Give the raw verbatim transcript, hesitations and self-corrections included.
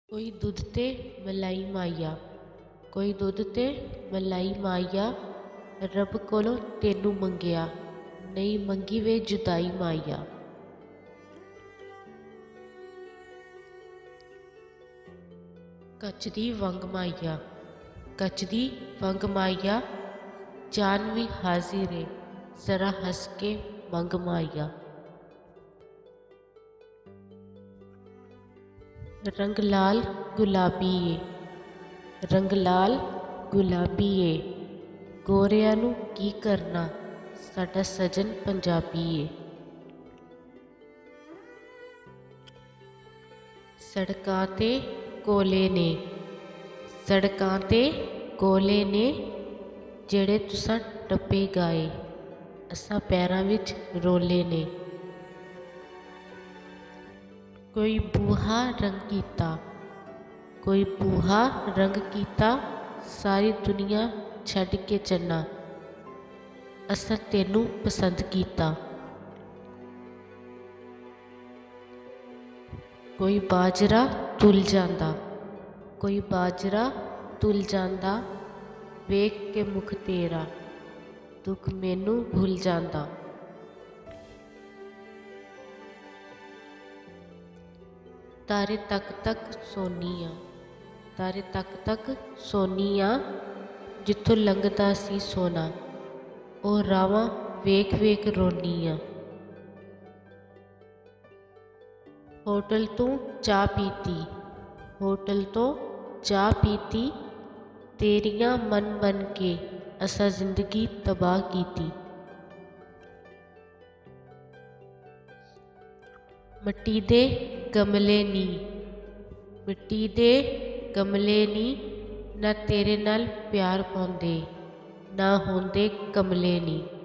कोई दुध ते मलाई माइया, कोई दुध ते मलाई माइया, रब कोलों तेनू मंगिया, नहीं मंगी वे जुदाई माइया। कच दी वंग माइया, कच दी वंग माइया, जान भी हाजिर है, जरा हंस के मंग माइया। रंग लाल गुलाबी ए, रंग लाल गुलाबी ए, गोरिया नू की करना, साडा सजन पंजाबी ए। सड़कां ते कोले ने, सड़कां ते कोले ने, जेड़े तुसां टप्पे गाए, असां पैरां विच रोले ने। कोई बूहा रंग कीता, कोई बूहा रंग कीता, सारी दुनिया छड्ड के चलना, असां तेनू पसंद कीता। कोई बाजरा तुल जांदा, कोई बाजरा तुल जांदा, वेख के मुख तेरा, दुख मैनू भुल जांदा। तारे तक तक सोनी आ, तारे तक तक सोनी आ, जिथों लंघदा सी सोना, ओ रावां वेख वेख रोनी आ। होटल तो चाह पीती, होटल तो चाह पीती, तेरियां मन बन के असां जिंदगी तबाह कीती। मिट्टी दे गमले नी, मिट्टी दे गमले नी, ना तेरे नाल प्यार पाउंदे, ना होंदे कमले नी।